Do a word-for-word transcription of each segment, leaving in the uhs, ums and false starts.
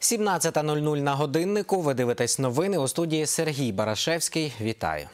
сімнадцята нуль нуль на годиннику. Ви дивитесь новини. У студії Сергій Барашевський. Вітаю.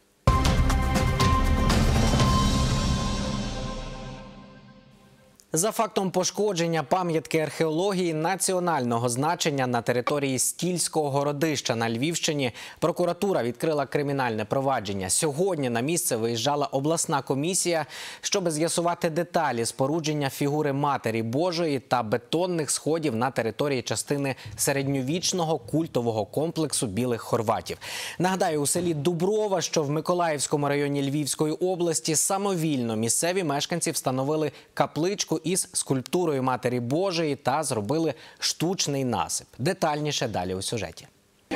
За фактом пошкодження пам'ятки археології національного значення на території Стільського городища на Львівщині прокуратура відкрила кримінальне провадження. Сьогодні на місце виїжджала обласна комісія, щоб з'ясувати деталі спорудження фігури Матері Божої та бетонних сходів на території частини середньовічного культового комплексу Білих Хорватів. Нагадаю, у селі Дуброва, що в Миколаївському районі Львівської області, самовільно місцеві мешканці встановили капличку із скульптурою Матері Божої та зробили штучний насип. Детальніше далі у сюжеті.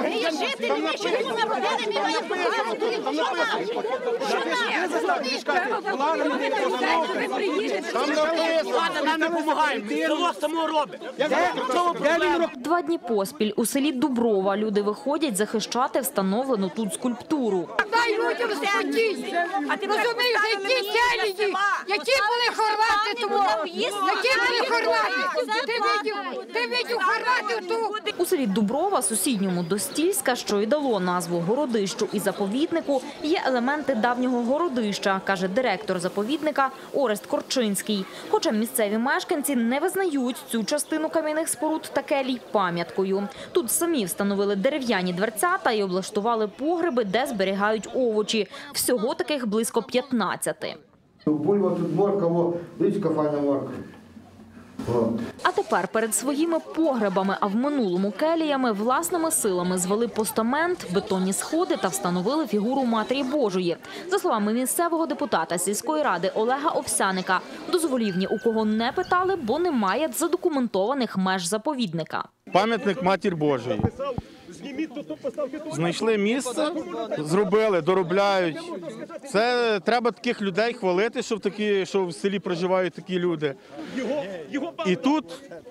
Два дні поспіль у селі Дуброва люди виходять захищати встановлену тут скульптуру. Дай людям спокійно. А ти розумієш, які селії, які були хорвати тому, які були хорвати. Ти видів, ти видів хорвати тут. У селі Дуброва, сусідньому до Стільська, що й дало назву городищу і заповіднику, є елементи давнього городища, каже директор заповідника Орест Корчинський. Хоча місцеві мешканці не визнають цю частину кам'яних споруд та келій пам'яткою. Тут самі встановили дерев'яні дверцята і облаштували погреби, де зберігають овочі. Всього таких близько п'ятнадцяти. Бульба тут морква, дичка файна морква. А тепер перед своїми погребами, а в минулому келіями, власними силами звели постамент, бетонні сходи та встановили фігуру Матері Божої. За словами місцевого депутата сільської ради Олега Овсяника, дозволів ні у кого не питали, бо немає задокументованих меж заповідника. Пам'ятник Матері Божої. Знайшли місце, зробили, доробляють. Це треба таких людей хвалити, що в, такі, що в селі проживають такі люди. І тут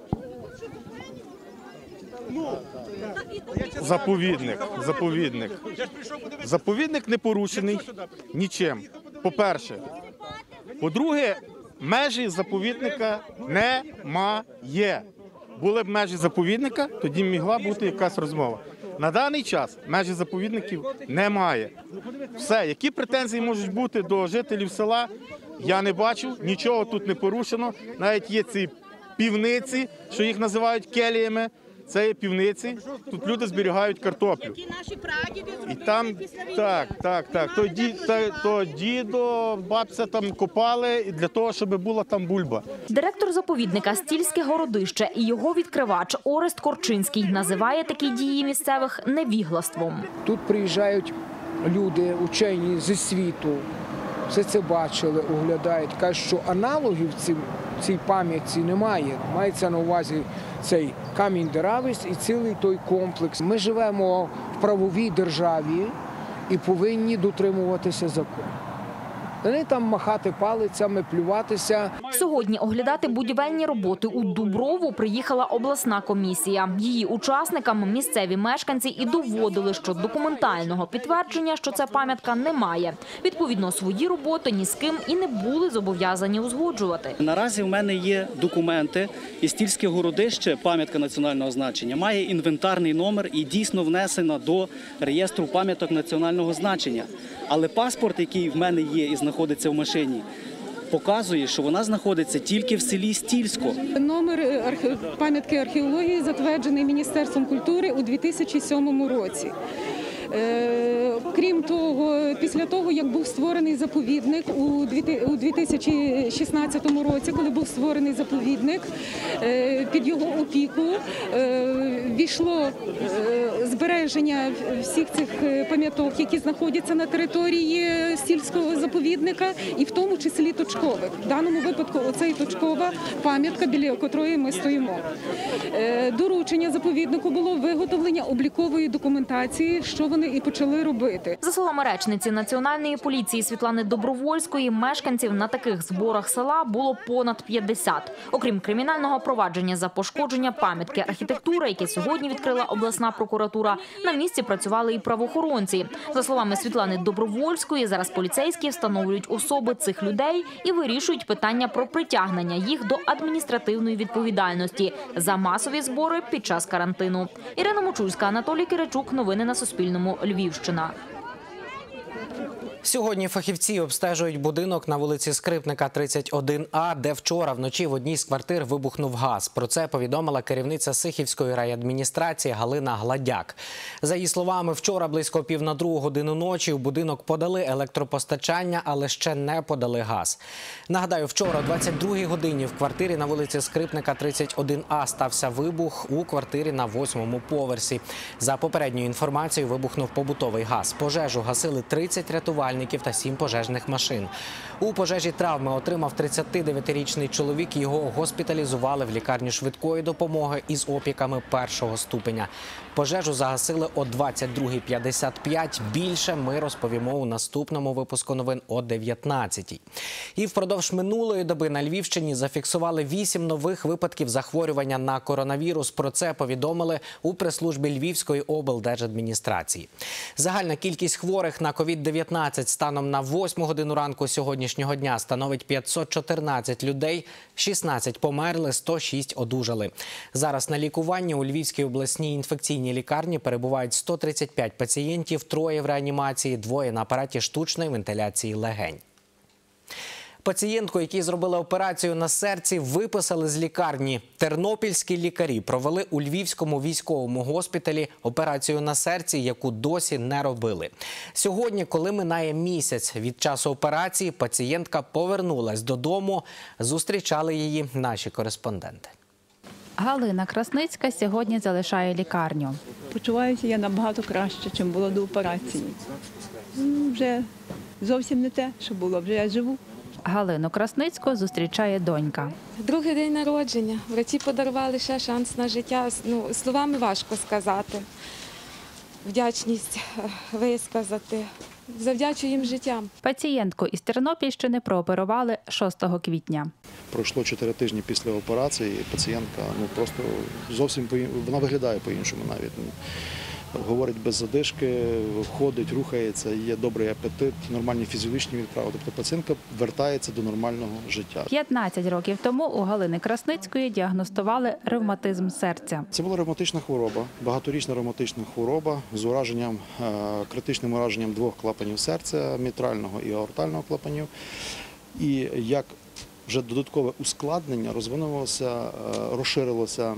заповідник, заповідник. Заповідник не порушений нічим, по-перше. По-друге, межі заповідника немає. Були б межі заповідника, тоді могла бути якась розмова. На даний час межі заповідників немає. Все, які претензії можуть бути до жителів села, я не бачу, нічого тут не порушено. Навіть є ці півниці, що їх називають келіями, це є півниці, тут люди зберігають картоплю. І там, так, так, так, то, ді, то, то дідо, бабця там копали для того, щоб була там бульба. Директор заповідника Стільське городище і його відкривач Орест Корчинський називає такі дії місцевих невіглаством. Тут приїжджають люди, учені зі світу, все це бачили, оглядають, кажуть, що аналогів цим, цій пам'ятці немає. Мається на увазі цей камінь Деравець і цілий той комплекс. Ми живемо в правовій державі і повинні дотримуватися закону. Не там махати палицями, плюватися. Сьогодні оглядати будівельні роботи у Дуброву приїхала обласна комісія. Її учасникам місцеві мешканці і доводили, що документального підтвердження, що це пам'ятка, немає. Відповідно, свої роботи ні з ким і не були зобов'язані узгоджувати. Наразі в мене є документи, і Стільське городище, пам'ятка національного значення, має інвентарний номер і дійсно внесена до реєстру пам'яток національного значення. Але паспорт, який в мене є і знаходиться в машині, показує, що вона знаходиться тільки в селі Стільсько. Номер пам'ятки археології затверджений Міністерством культури у дві тисячі сьомому році. Крім того, після того, як був створений заповідник у дві тисячі шістнадцятому році, коли був створений заповідник, під його опіку війшло збереження всіх цих пам'яток, які знаходяться на території Стільського заповідника, і в тому числі точкових. В даному випадку оцей точкова пам'ятка, біля котрої ми стоїмо. Доручення заповіднику було виготовлення облікової документації, що вона вони і почали робити. За словами речниці Національної поліції Світлани Добровольської, мешканців на таких зборах села було понад п'ятдесят. Окрім кримінального провадження за пошкодження пам'ятки архітектури, яке сьогодні відкрила обласна прокуратура, на місці працювали і правоохоронці. За словами Світлани Добровольської, зараз поліцейські встановлюють особи цих людей і вирішують питання про притягнення їх до адміністративної відповідальності за масові збори під час карантину. Ірина Мочульська, Анатолій Киричук. Новини на Суспільному. Львівщина. Сьогодні фахівці обстежують будинок на вулиці Скрипника, тридцять один А, де вчора вночі в одній з квартир вибухнув газ. Про це повідомила керівниця Сихівської райадміністрації Галина Гладяк. За її словами, вчора близько пів на другу годину ночі у будинок подали електропостачання, але ще не подали газ. Нагадаю, вчора о двадцять другій годині в квартирі на вулиці Скрипника, тридцять один А стався вибух у квартирі на восьмому поверсі. За попередньою інформацією, вибухнув побутовий газ. Пожежу гасили тридцять рятувальників та сім пожежних машин. У пожежі травми отримав тридцятидев'ятирічний чоловік. Його госпіталізували в лікарню швидкої допомоги із опіками першого ступеня. Пожежу загасили о двадцять другій п'ятдесят п'ять. Більше ми розповімо у наступному випуску новин о дев'ятнадцятій. І впродовж минулої доби на Львівщині зафіксували вісім нових випадків захворювання на коронавірус. Про це повідомили у прес-службі Львівської облдержадміністрації. Загальна кількість хворих на ковід дев'ятнадцять станом на восьму годину ранку сьогоднішнього дня становить п'ятсот чотирнадцять людей, шістнадцять померли, сто шість одужали. Зараз на лікуванні у Львівській обласній інфекційній лікарні перебувають сто тридцять п'ять пацієнтів, троє в реанімації, двоє на апараті штучної вентиляції легень. Пацієнтку, якій зробили операцію на серці, виписали з лікарні. Тернопільські лікарі провели у Львівському військовому госпіталі операцію на серці, яку досі не робили. Сьогодні, коли минає місяць від часу операції, пацієнтка повернулась додому. Зустрічали її наші кореспонденти. Галина Красницька сьогодні залишає лікарню. Почуваюся я набагато краще, ніж було до операції. Вже зовсім не те, що було, вже я живу. Галину Красницьку зустрічає донька. Другий день народження. Врачі подарували ще шанс на життя. Ну, словами важко сказати. Вдячність висказати. Завдячую їм життям. Пацієнтку із Тернопільщини прооперували шостого квітня. Пройшло чотири тижні після операції, пацієнтка ну, просто зовсім, вона виглядає по-іншому навіть. Говорить без задишки, ходить, рухається, є добрий апетит, нормальні фізіологічні відправи. Тобто пацієнтка вертається до нормального життя. п'ятнадцять років тому у Галини Красницької діагностували ревматизм серця. Це була ревматична хвороба, багаторічна ревматична хвороба з ураженням, критичним ураженням двох клапанів серця, мітрального і аортального клапанів. І як вже додаткове ускладнення розвинулося, розширилося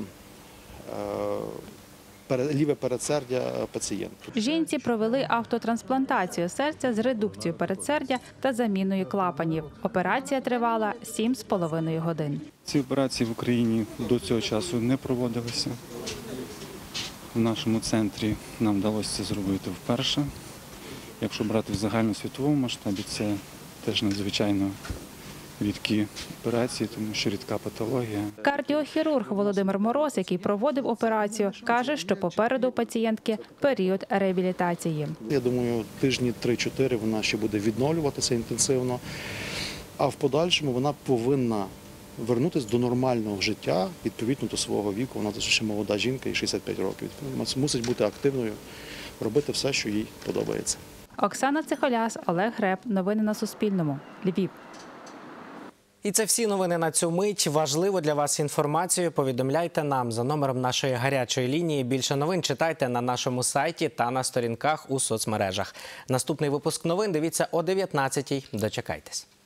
ліве передсердя пацієнтки. Жінці провели автотрансплантацію серця з редукцією передсердя та заміною клапанів. Операція тривала сім з половиною годин. Ці операції в Україні до цього часу не проводилися. В нашому центрі нам вдалося це зробити вперше. Якщо брати в загальносвітовому масштабі, це теж надзвичайно рідкі операції, тому що рідка патологія. Кардіохірург Володимир Мороз, який проводив операцію, каже, що попереду у пацієнтки період реабілітації. Я думаю, тижні три-чотири вона ще буде відновлюватися інтенсивно, а в подальшому вона повинна вернутися до нормального життя, відповідно до свого віку. Вона ще молода жінка, їй шістдесят п'ять років. Мусить бути активною, робити все, що їй подобається. Оксана Цихоляс, Олег Греб. Новини на Суспільному. Львів. І це всі новини на цю мить. Важливо для вас інформацію повідомляйте нам за номером нашої гарячої лінії. Більше новин читайте на нашому сайті та на сторінках у соцмережах. Наступний випуск новин дивіться о дев'ятнадцятій. Дочекайтесь.